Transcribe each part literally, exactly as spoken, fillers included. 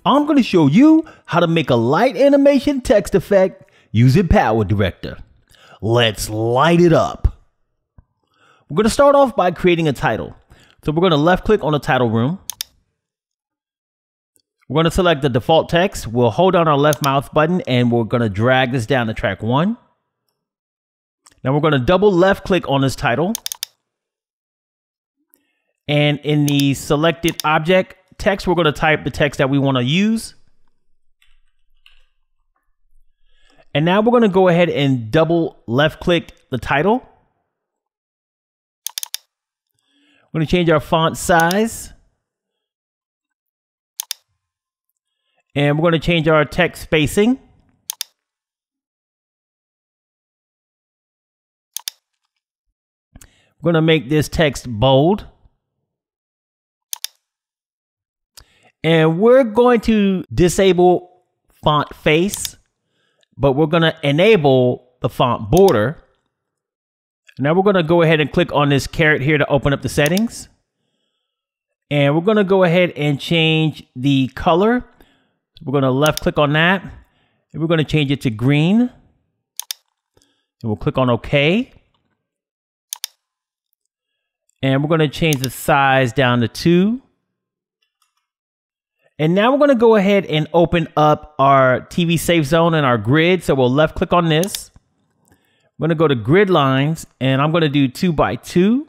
I'm going to show you how to make a light animation text effect using Power Director. Let's light it up. We're going to start off by creating a title. So we're going to left click on the title room. We're going to select the default text. We'll hold down our left mouse button and we're going to drag this down to track one. Now we're going to double left click on this title. And in the selected object text, we're going to type the text that we want to use. And now we're going to go ahead and double left click the title. We're going to change our font size. And we're going to change our text spacing. We're going to make this text bold. And we're going to disable font face, but we're going to enable the font border. Now we're going to go ahead and click on this caret here to open up the settings. And we're going to go ahead and change the color. We're going to left click on that. And we're going to change it to green. And we'll click on OK. And we're going to change the size down to two. And now we're going to go ahead and open up our T V safe zone and our grid. So we'll left click on this. I'm going to go to grid lines and I'm going to do two by two.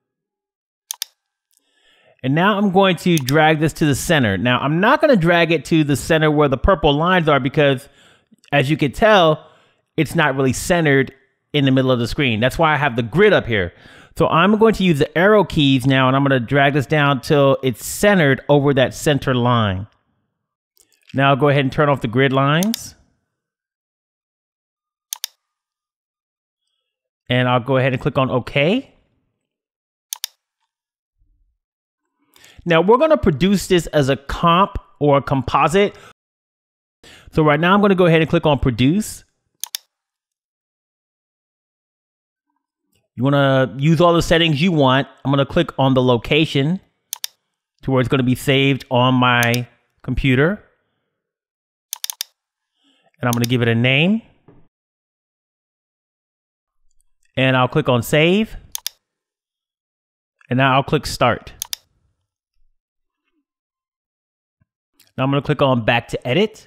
And now I'm going to drag this to the center. Now I'm not going to drag it to the center where the purple lines are because as you can tell, it's not really centered in the middle of the screen. That's why I have the grid up here. So I'm going to use the arrow keys now and I'm going to drag this down till it's centered over that center line. Now I'll go ahead and turn off the grid lines. And I'll go ahead and click on OK. Now we're going to produce this as a comp or a composite. So right now I'm going to go ahead and click on produce. You want to use all the settings you want. I'm going to click on the location to where it's going to be saved on my computer. And I'm going to give it a name. And I'll click on save. And now I'll click start. Now I'm going to click on back to edit.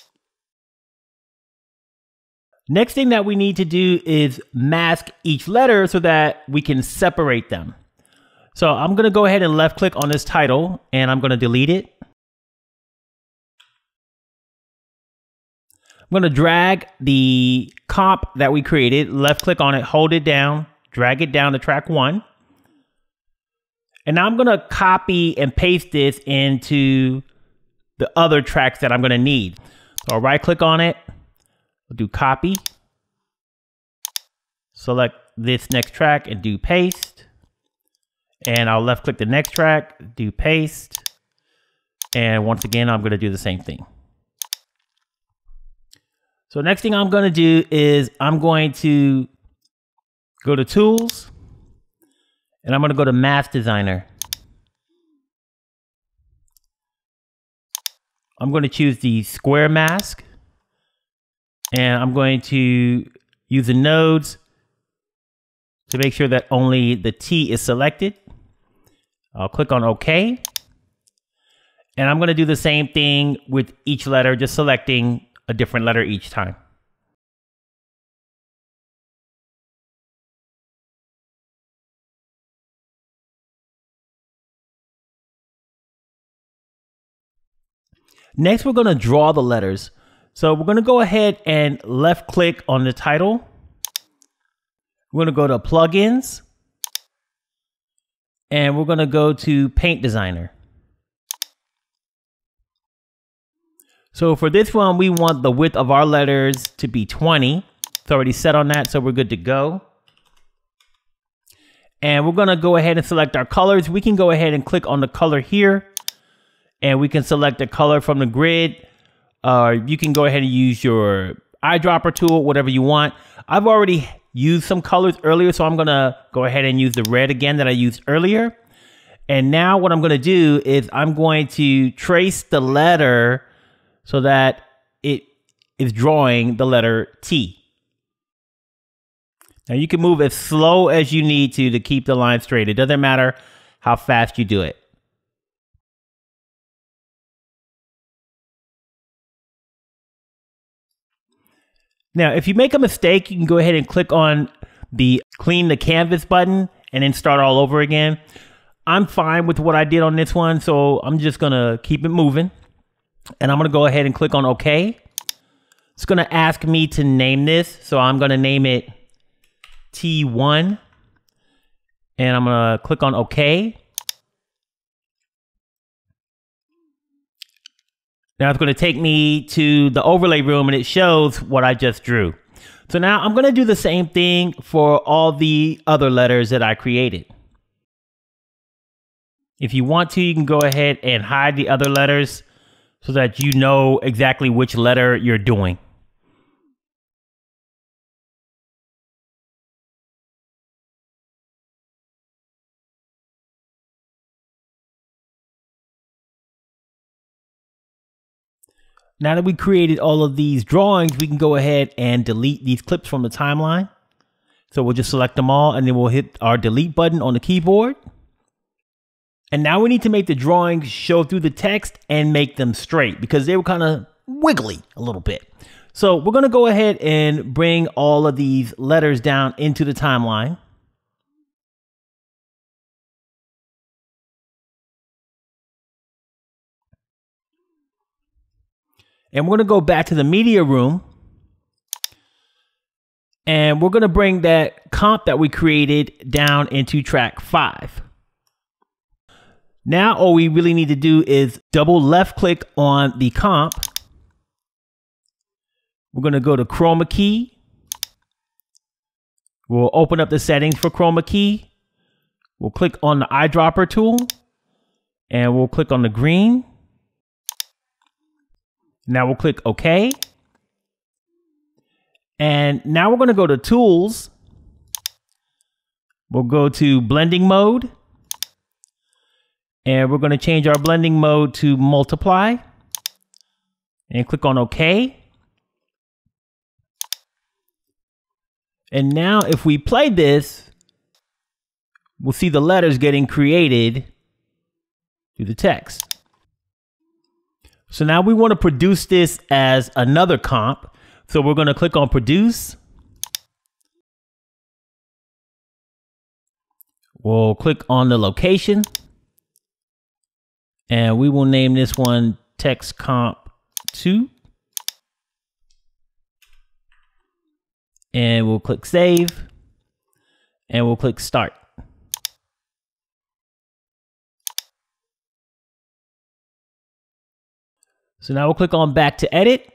Next thing that we need to do is mask each letter so that we can separate them. So I'm going to go ahead and left click on this title and I'm going to delete it. I'm going to drag the comp that we created, left click on it, hold it down, drag it down to track one. And now I'm going to copy and paste this into the other tracks that I'm going to need. So I'll right click on it. We'll do copy, select this next track and do paste. And I'll left click the next track, do paste. And once again, I'm going to do the same thing. So next thing I'm going to do is I'm going to go to tools and I'm going to go to Mask Designer. I'm going to choose the square mask. And I'm going to use the nodes to make sure that only the T is selected. I'll click on OK. And I'm going to do the same thing with each letter, just selecting a different letter each time. Next, we're going to draw the letters. So we're going to go ahead and left click on the title. We're going to go to plugins and we're going to go to Paint Designer. So for this one, we want the width of our letters to be twenty. It's already set on that, so we're good to go. And we're going to go ahead and select our colors. We can go ahead and click on the color here and we can select a color from the grid. Uh, you can go ahead and use your eyedropper tool, whatever you want. I've already used some colors earlier, so I'm going to go ahead and use the red again that I used earlier. And now what I'm going to do is I'm going to trace the letter so that it is drawing the letter T. Now you can move as slow as you need to to keep the line straight. It doesn't matter how fast you do it. Now, if you make a mistake, you can go ahead and click on the clean the canvas button and then start all over again. I'm fine with what I did on this one, so I'm just gonna keep it moving. And I'm gonna go ahead and click on OK. It's gonna ask me to name this, so I'm gonna name it T one. And I'm gonna click on OK. Now it's going to take me to the overlay room and it shows what I just drew. So now I'm going to do the same thing for all the other letters that I created. If you want to, you can go ahead and hide the other letters so that you know exactly which letter you're doing. Now that we created all of these drawings, we can go ahead and delete these clips from the timeline. So we'll just select them all and then we'll hit our delete button on the keyboard. And now we need to make the drawings show through the text and make them straight because they were kind of wiggly a little bit. So we're going to go ahead and bring all of these letters down into the timeline. And we're going to go back to the media room. And we're going to bring that comp that we created down into track five. Now all we really need to do is double left click on the comp. We're going to go to chroma key. We'll open up the settings for chroma key. We'll click on the eyedropper tool and we'll click on the green. Now we'll click OK. And now we're going to go to Tools. We'll go to Blending Mode. And we're going to change our blending mode to Multiply. And click on OK. And now if we play this, we'll see the letters getting created through the text. So now we want to produce this as another comp. So we're going to click on Produce. We'll click on the location. And we will name this one Text Comp two. And we'll click Save. And we'll click Start. So now we'll click on Back to Edit.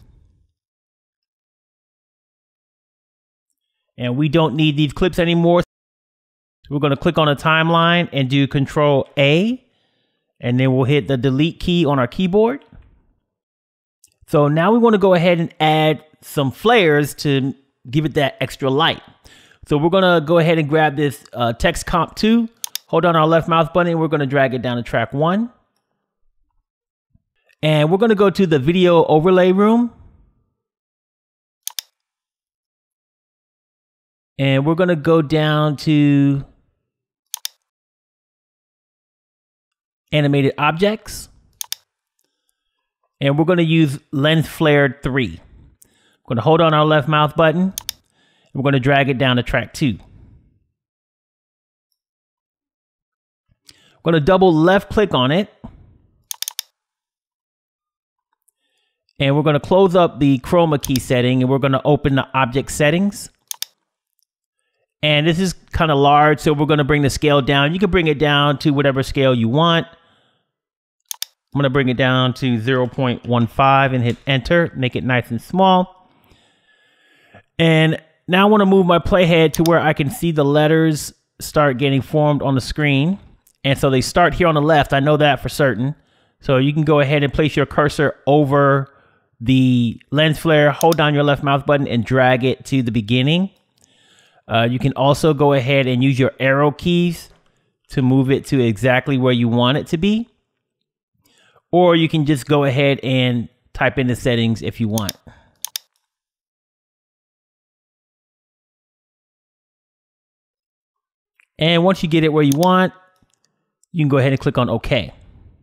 And we don't need these clips anymore. So we're going to click on a timeline and do Control A. And then we'll hit the delete key on our keyboard. So now we want to go ahead and add some flares to give it that extra light. So we're going to go ahead and grab this uh, Text Comp two. Hold on our left mouse button. And we're going to drag it down to track one. And we're going to go to the video overlay room. And we're going to go down to animated objects. And we're going to use lens flare three. We're going to hold on our left mouse button. And we're going to drag it down to track two. We're going to double left click on it. And we're going to close up the chroma key setting and we're going to open the object settings. And this is kind of large, so we're going to bring the scale down. You can bring it down to whatever scale you want. I'm going to bring it down to zero point one five and hit enter, make it nice and small. And now I want to move my playhead to where I can see the letters start getting formed on the screen. And so they start here on the left. I know that for certain. So you can go ahead and place your cursor over the lens flare, hold down your left mouse button and drag it to the beginning. Uh, you can also go ahead and use your arrow keys to move it to exactly where you want it to be. Or you can just go ahead and type in the settings if you want. And once you get it where you want, you can go ahead and click on OK.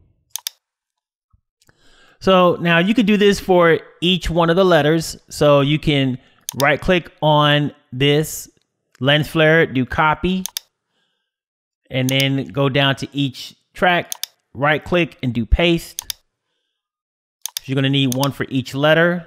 So now you could do this for each one of the letters. So you can right click on this lens flare, do copy, and then go down to each track, right click and do paste. You're going to need one for each letter.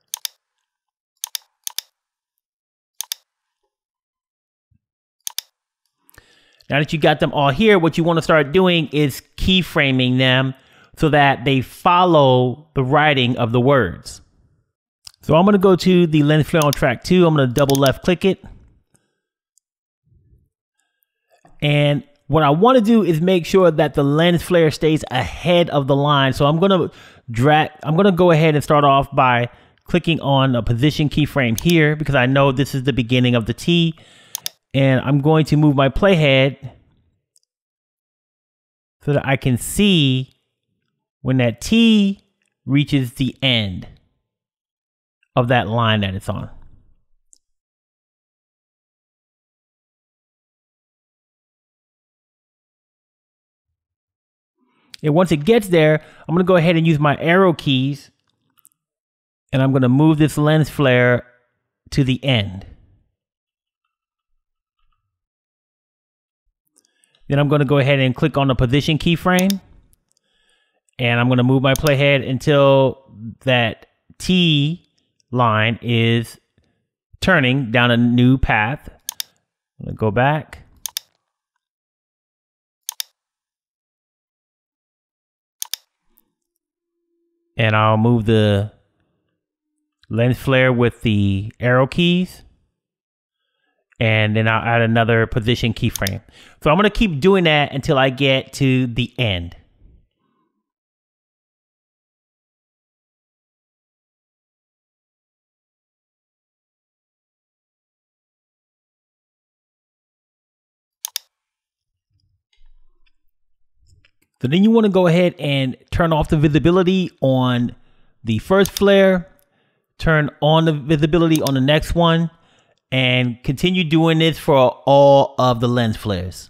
Now that you got them all here, what you want to start doing is keyframing them so that they follow the writing of the words. So I'm going to go to the lens flare on track two. I'm going to double left click it. And what I want to do is make sure that the lens flare stays ahead of the line. So I'm going to drag, I'm going to go ahead and start off by clicking on a position keyframe here because I know this is the beginning of the T. And I'm going to move my playhead so that I can see when that T reaches the end of that line that it's on. And once it gets there, I'm going to go ahead and use my arrow keys and I'm going to move this lens flare to the end. Then I'm going to go ahead and click on the position keyframe and I'm going to move my playhead until that T line is turning down a new path. I'm going to go back. And I'll move the lens flare with the arrow keys. And then I'll add another position keyframe. So I'm going to keep doing that until I get to the end. So then you want to go ahead and turn off the visibility on the first flare, turn on the visibility on the next one, and continue doing this for all of the lens flares.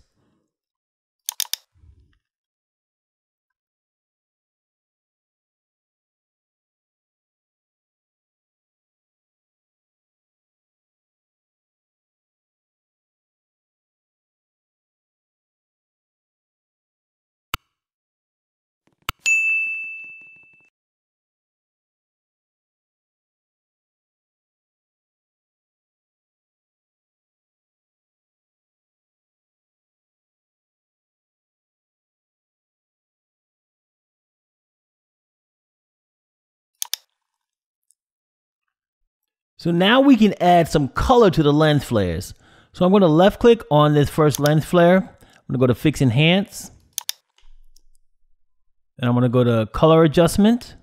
So now we can add some color to the lens flares. So I'm going to left click on this first lens flare. I'm going to go to Fix Enhance. And I'm going to go to Color Adjustment.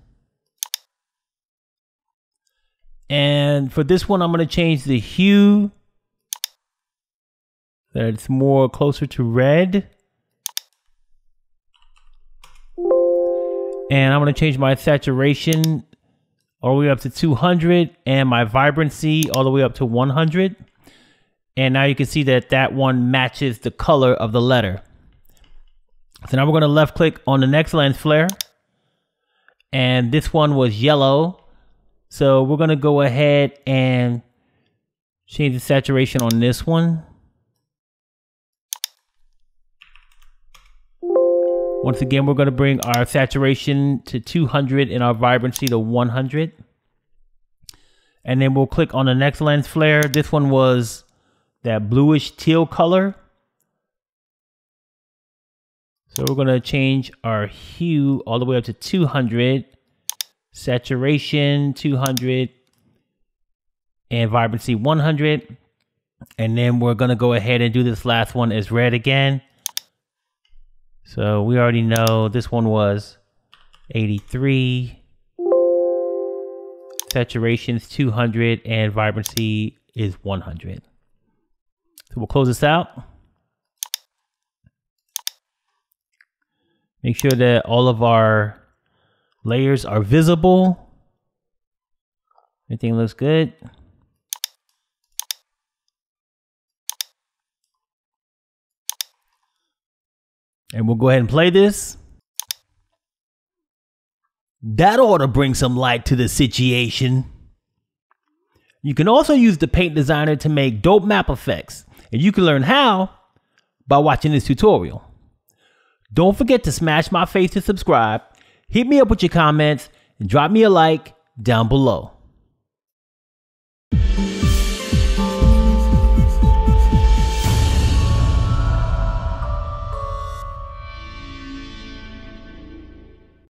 And for this one, I'm going to change the hue so that it's more closer to red. And I'm going to change my saturation all the way up to two hundred and my vibrancy all the way up to one hundred. And now you can see that that one matches the color of the letter. So now we're going to left click on the next lens flare. And this one was yellow. So we're going to go ahead and change the saturation on this one. Once again, we're going to bring our saturation to two hundred and our vibrancy to one hundred. And then we'll click on the next lens flare. This one was that bluish teal color. So we're going to change our hue all the way up to two hundred. Saturation two hundred. And vibrancy one hundred. And then we're going to go ahead and do this last one as red again. So we already know this one was eighty-three, saturation's two hundred, and vibrancy is one hundred. So we'll close this out. Make sure that all of our layers are visible. Everything looks good. And we'll go ahead and play this. That ought to bring some light to the situation. You can also use the Paint Designer to make dope map effects. And you can learn how by watching this tutorial. Don't forget to smash my face to subscribe. Hit me up with your comments and drop me a like down below.